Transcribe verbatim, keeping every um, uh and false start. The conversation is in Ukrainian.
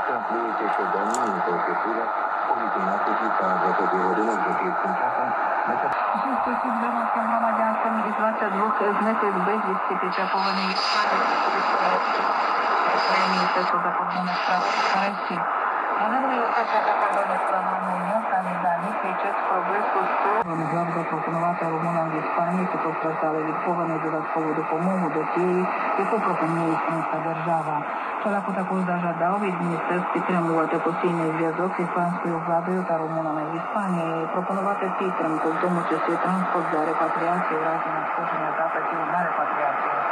Транслюється щоденно на телефоні о вісімнадцятій та двадцятій годинах за київським часом. Зв'язку з громадським громадянством із двадцять двох зниклих безвісти під час повені Міністерства закордонних справ Росії. Вони виявилися закордонних справ самі дані свідчать про близько сто. Вони завжди запропонувати румунам в Іспанії, які постраждали від повені додаткову допомогу до тієї, яку пропонує іспанська держава. Чолаку також зажадав від міністерств підтримувати постійний зв'язок з іспанською владою та румунами в Іспанії, пропонувати підтримку, в тому числі транспорт для репатріації в разі надходження запитів на репатріацію.